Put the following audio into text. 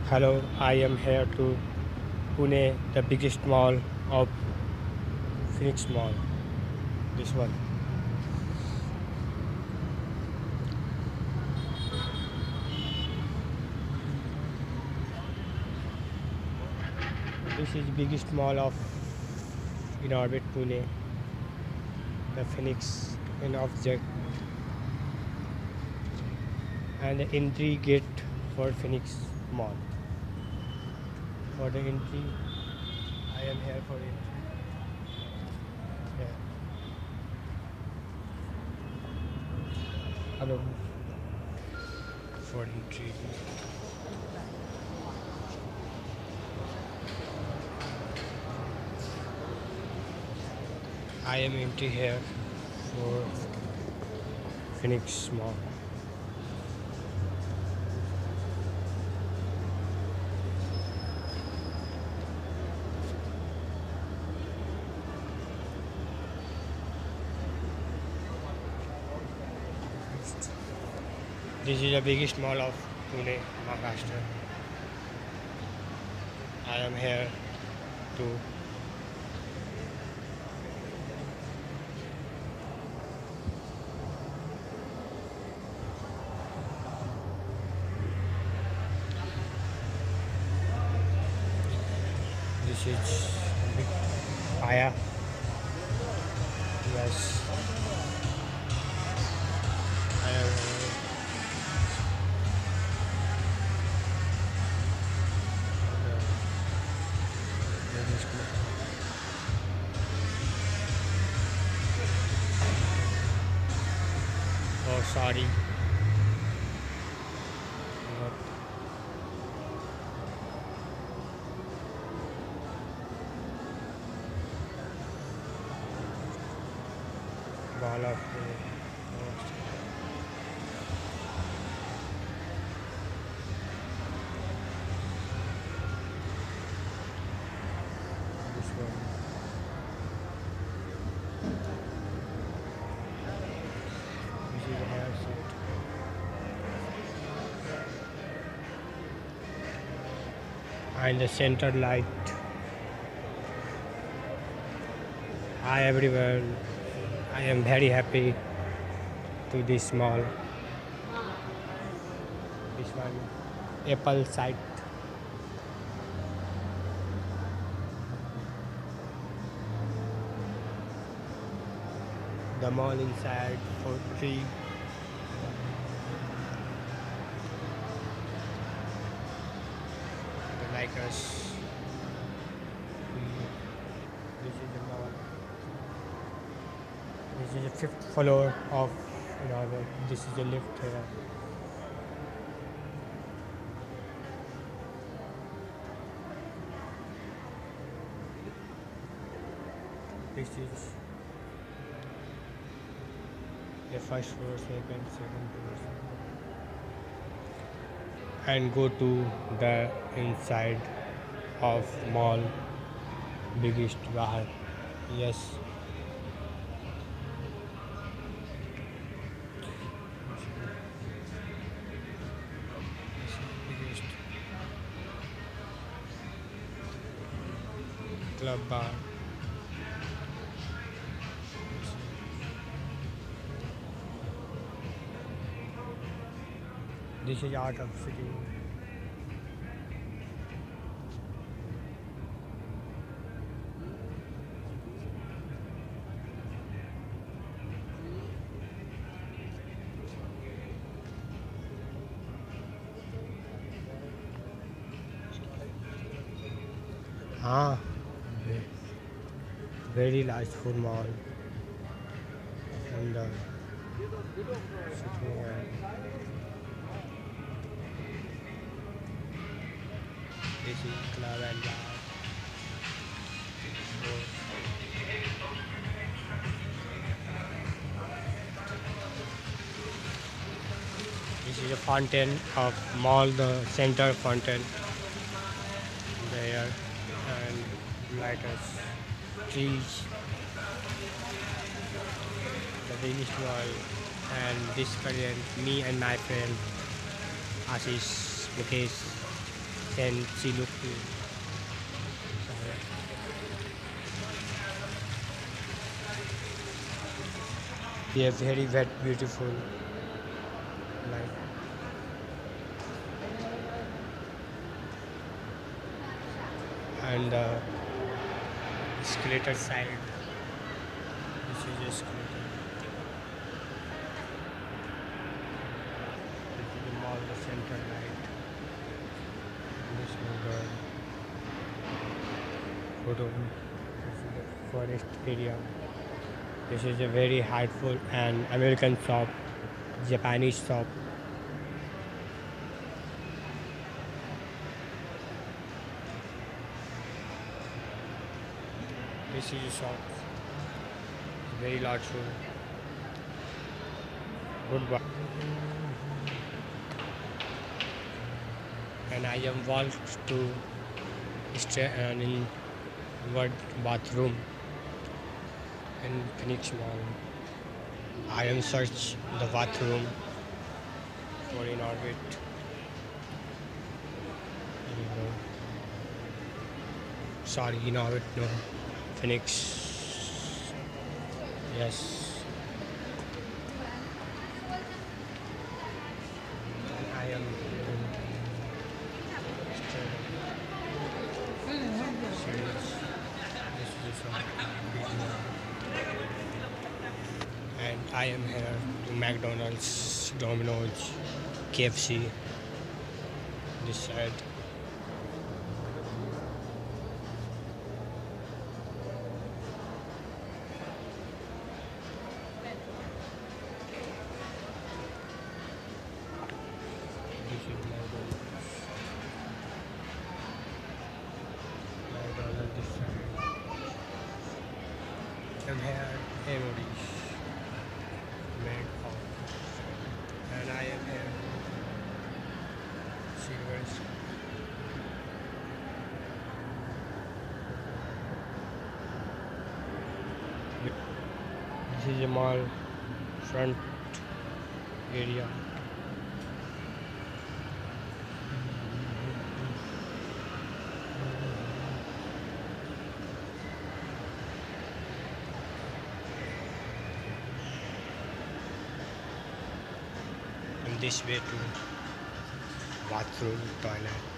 Hello, I am here to Pune, the biggest mall of Phoenix Mall. This one. This is biggest mall of in orbit Pune, the Phoenix in object and the entry gate for Phoenix Mall. For the entry, I am here for entry. Yeah. Hello. For entry. I am entry here for Phoenix Mall. This is the biggest mall of Pune, Maharashtra. I am here to this is big Paya. Yes. I am oh sorry. Ball of this one. This is the hair set. And the center light. Hi everyone. I am very happy to this mall. This one, Apple site. The mall inside for free. The like us. This is the mall. This is the fifth floor of this is the lift here. This is the first floor, second floor. And go to the inside of mall biggest bahar. Yes. Club bar. This is art of city. Ah, very large food mall. And sitting here. This is club and bar. This is a fountain of mall, the center fountain there, and lighters, trees, the biggest wall, and this current me and my friend Ashish, Mukesh, can see look to. We have very wet, beautiful light. And escalator side. This is escalator. This is the mall, the center light. This is the photo. This is the forest area. This is a very helpful and American shop, Japanese shop. This is a shop, very large room. Goodbye. And I am walked to stay in word bathroom in Phoenix Mall. I am search the bathroom for in orbit. Sorry, in orbit, no. Phoenix. Yes. I am and I am here to McDonald's, Domino's, KFC. This side. I'm here, Emojis, made of, and I am here, Silvers. This is a mall front area. This way to bathroom, toilet.